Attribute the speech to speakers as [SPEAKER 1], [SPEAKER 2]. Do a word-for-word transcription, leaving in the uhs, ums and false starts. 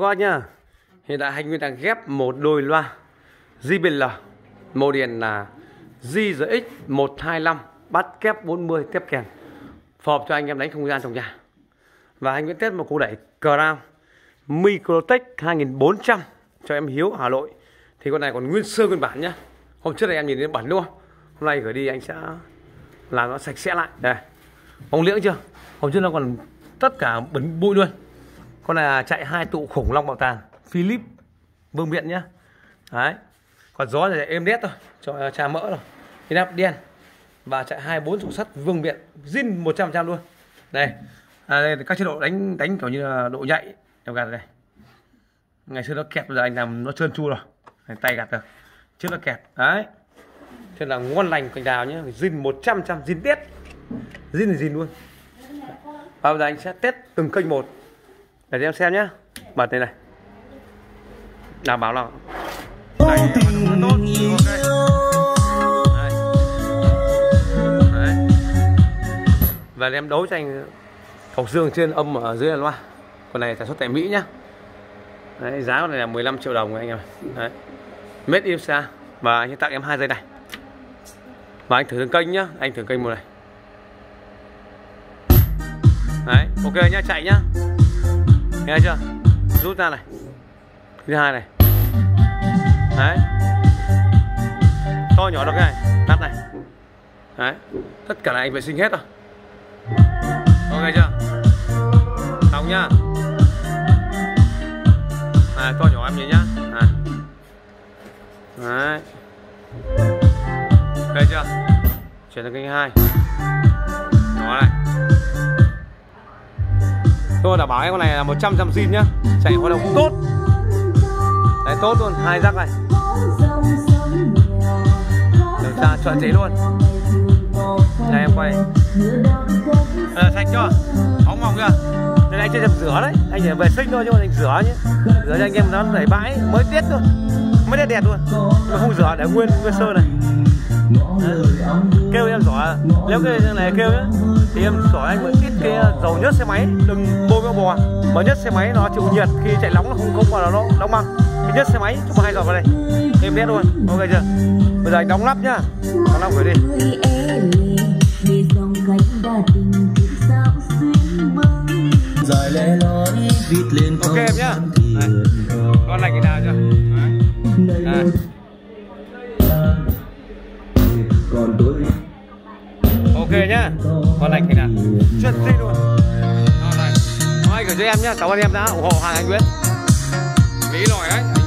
[SPEAKER 1] các bác nhá. Hiện tại Hành Nguyên đang ghép một đôi loa gi bê lờ màu điện là gi gi ích một hai lăm bắt kép bốn mươi tiếp kèn, phù hợp cho anh em đánh không gian trong nhà. Và Hành Nguyên test một cú đẩy Crown Microtech hai nghìn bốn trăm cho em Hiếu Hà Nội. Thì con này còn nguyên sơ nguyên bản nhá. Hôm trước này em nhìn thấy bẩn đúng không? Hôm nay gửi đi anh sẽ làm nó sạch sẽ lại. Đây, bóng liễng chưa? Hôm trước nó còn tất cả bẩn bụi luôn. Con này là chạy hai tụ khủng long bảo tàng Philip Vương Miện nhá. Đấy. Còn gió thì êm đét thôi, cho cha mỡ rồi. Cái nắp đen và chạy hai bốn trụ sắt Vương Miện zin một trăm phần trăm luôn. Đây. À, đây các chế độ đánh đánh kiểu như là độ nhạy em gạt đây. Ngày xưa nó kẹp, bây giờ anh làm nó trơn tru rồi. Này, tay gạt được. Trước nó kẹp. Đấy. Thế là ngon lành cành đào nhá, zin một trăm phần trăm zin test. Zin thì zin luôn. Và bây giờ anh sẽ test từng kênh một để cho em xem nhá. Bật đây này. Đảm bảo là này, nó tốt. Okay. Đấy. Và em đấu cho anh thọc dương trên, âm ở dưới là loa. Con này sản xuất tại Mỹ nhá. Đấy, giá con này là mười lăm triệu đồng anh em. Đấy. Made in Sa. Và anh tặng em hai dây này. Và anh thử từng kênh nhá, anh thử kênh một này. Đấy, ok nhá, chạy nhá. Nghe chưa? Rút ra này. Thứ hai này. Đấy. To nhỏ được cái này, nắp này. Đấy. Tất cả là anh vệ sinh hết rồi. Ok chưa? Xong nhá. À, to nhỏ em nhìn nhá. À. Đấy. Ok chưa? Chuyển sang kênh hai. Đó này. Tôi đảm bảo em con này là một trăm phần trăm zin nhá. Chạy hoạt động tốt. Đấy, tốt luôn, hai rắc này. Đường xa chuẩn chế luôn. Đây em quay. Ờ, sạch chưa? Bóng mỏng chưa? Đây anh chưa dập rửa đấy. Anh chỉ vệ sinh thôi chứ anh rửa nhé. Rửa cho anh em nó đẩy bãi mới tiết thôi. Mới đẹp đẹp luôn. Nhưng mà không rửa để nguyên nguyên sơ này. Đấy. Kêu em giỏ, nếu cái này kêu nhá thì em giỏ anh mới ít cái dầu nhớt xe máy, đừng bôi cái bò. Mà nhớt xe máy nó chịu nhiệt, khi chạy nóng nó không không vào nó đóng băng. Cái nhớt xe máy chúng ta hai giọt vào đây, em biết luôn. Ok chưa? Bây giờ anh đóng lắp nhá, đóng lắp gửi đi. Ok em nhá. Này. Con này cái nào chưa? Đấy. Đây. Ok nhá, con lành thì nào chuyên dây luôn. Rồi này, nói gửi cho em nhá, cảm ơn em đã ủng hộ hàng Anh Nguyễn. Mỹ nổi đấy.